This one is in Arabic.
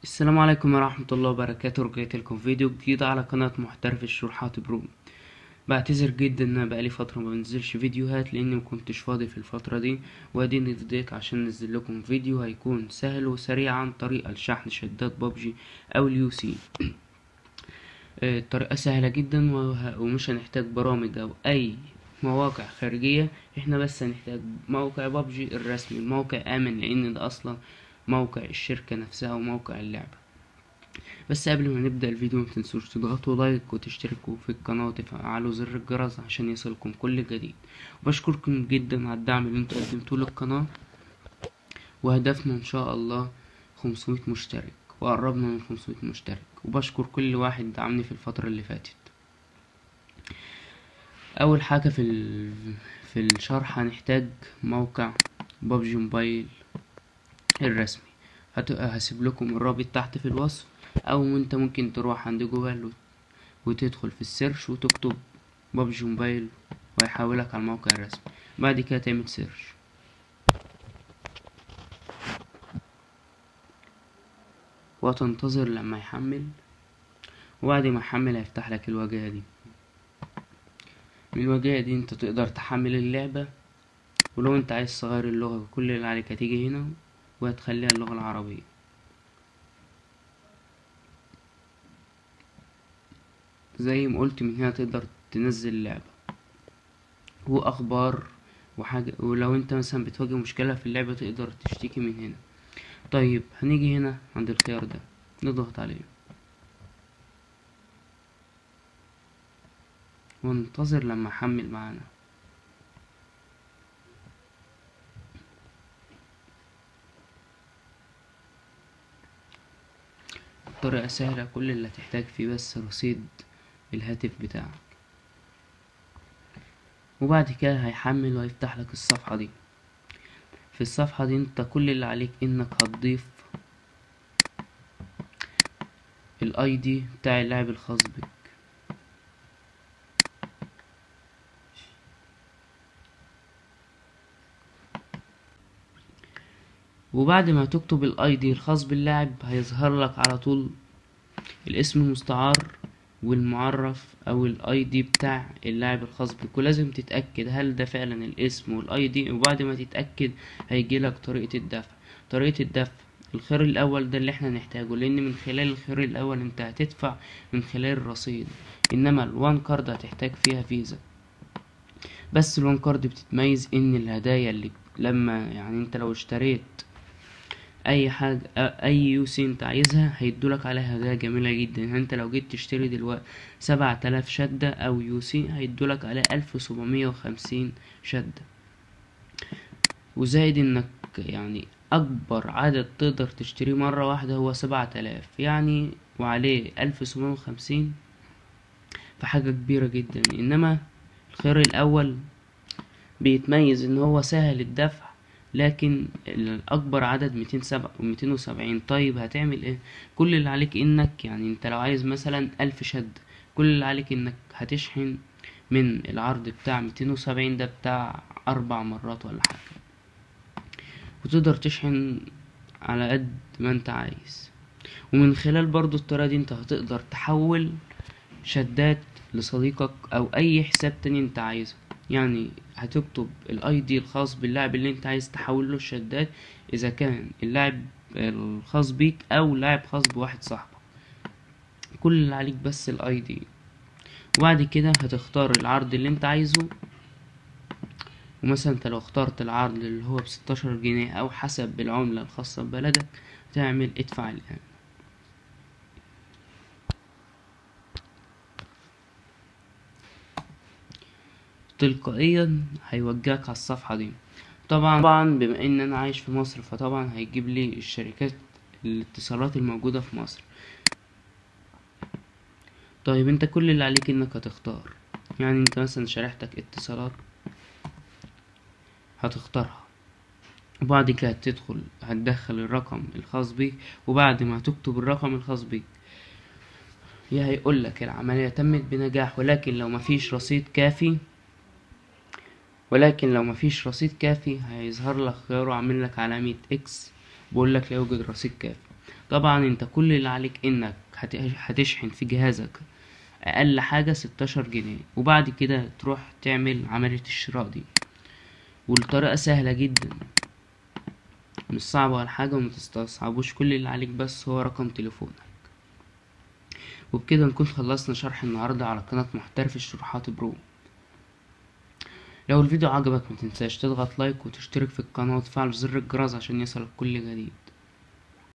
السلام عليكم ورحمة الله وبركاته. رجعت لكم فيديو جديد على قناة محترف الشروحات برو. بعتذر جدا ان انا بقالي فترة ما بنزلش فيديوهات لاني مكنتش فاضي في الفترة دي، واديني فضيت عشان انزل لكم فيديو هيكون سهل وسريع عن طريقة لشحن شدات بابجي او اليو سي. الطريقة سهلة جدا ومش هنحتاج برامج او اي مواقع خارجية. احنا بس هنحتاج موقع بابجي الرسمي، الموقع امن لان ده اصلا موقع الشركة نفسها وموقع اللعبة. بس قبل ما نبدأ الفيديو متنسوش تضغطوا لايك وتشتركوا في القناة وتفعلوا زر الجرس عشان يصلكم كل جديد. وبشكركم جدا على الدعم اللي انتوا قدمتوه للقناة، وهدفنا ان شاء الله 500 مشترك، وقربنا من 500 مشترك. وبشكر كل واحد دعمني في الفترة اللي فاتت. اول حاجة في الشرح هنحتاج موقع بابجي موبايل الرسمي. هسيب لكم الرابط تحت في الوصف، او انت ممكن تروح عند جوجل وتدخل في السيرش وتكتب بابجي موبايل وهيحولك على الموقع الرسمي. بعد كده تعمل سيرش وتنتظر لما يحمل، وبعد ما يحمل هيفتح لك الواجهة دي. من الواجهة دي انت تقدر تحمل اللعبة، ولو انت عايز تغير اللغة كل اللي عليك هتيجي هنا وهتخليها اللغة العربية زي ما قلت. من هنا تقدر تنزل اللعبة واخبار وحاجة، ولو انت مثلا بتواجه مشكلة في اللعبة تقدر تشتكي من هنا. طيب هنيجي هنا عند الخيار ده نضغط عليه وننتظر لما يحمل معانا. طريقة سهلة، كل اللي هتحتاج فيه بس رصيد الهاتف بتاعك، وبعد كده هيحمل وهيفتح لك الصفحة دي. في الصفحة دي انت كل اللي عليك انك هتضيف الاي دي بتاع اللاعب الخاص بك. وبعد ما تكتب الاي دي الخاص باللاعب هيظهر لك على طول الاسم المستعار والمعرف او الاي دي بتاع اللاعب الخاص بك، ولازم تتأكد هل ده فعلا الاسم والاي دي. وبعد ما تتأكد هيجيلك طريقة الدفع. طريقة الدفع الخيار الاول ده اللي احنا نحتاجه، لان من خلال الخيار الاول انت هتدفع من خلال الرصيد، انما الوان كارد هتحتاج فيها فيزا. بس الوان كارد بتتميز ان الهدايا اللي لما يعني انت لو اشتريت اي حاجة اي يو سي انت عايزها هيدولك عليها هدايا جميلة جدا. يعني انت لو جيت تشتري دلوقتي 7000 شدة او يو سي هيدولك عليها 1750 شدة، وزائد انك يعني اكبر عدد تقدر تشتريه مرة واحدة هو 7000 يعني، وعليه 1750، فحاجة كبيرة جدا. انما الخيار الاول بيتميز ان هو سهل الدفع، لكن الاكبر عدد 270. طيب هتعمل ايه؟ كل اللي عليك انك يعني انت لو عايز مثلا 1000 شد، كل اللي عليك انك هتشحن من العرض بتاع 270 ده بتاع 4 مرات ولا حاجة، وتقدر تشحن على قد ما انت عايز. ومن خلال برضو الطريقة دي انت هتقدر تحول شدات لصديقك او اي حساب تاني انت عايزه. يعني هتكتب الاي دي الخاص باللاعب اللي انت عايز تحول له الشدات، اذا كان اللاعب الخاص بيك او لاعب خاص بواحد صاحبك. كل اللي عليك بس الاي دي، وبعد كده هتختار العرض اللي انت عايزه. ومثلا انت لو اخترت العرض اللي هو ب16 جنيه او حسب العملة الخاصة ببلدك تعمل ادفع الان. تلقائيا هيوجهك على الصفحة دي. طبعا بما ان انا عايش في مصر فطبعا هيجيب لي الشركات الاتصالات الموجودة في مصر. طيب انت كل اللي عليك انك هتختار، يعني انت مثلا شريحتك اتصالات هتختارها، وبعد كده هتدخل هتدخل الرقم الخاص بيك. وبعد ما تكتب الرقم الخاص بيك يا هيقولك العملية تمت بنجاح، ولكن لو مفيش رصيد كافي هيظهر لك خيار وعامل لك علامة اكس بيقول لك لا يوجد رصيد كافي. طبعا انت كل اللي عليك انك هتشحن في جهازك اقل حاجة 16 جنيه، وبعد كده تروح تعمل عملية الشراء دي. والطريقة سهلة جدا، مش صعبة ولا حاجة، ومتستصعبوش. كل اللي عليك بس هو رقم تليفونك. وبكده نكون خلصنا شرح النهاردة على قناة محترف الشروحات برو. لو الفيديو عجبك متنساش تضغط لايك وتشترك في القناة وتفعل زر الجرس عشان يصلك كل جديد.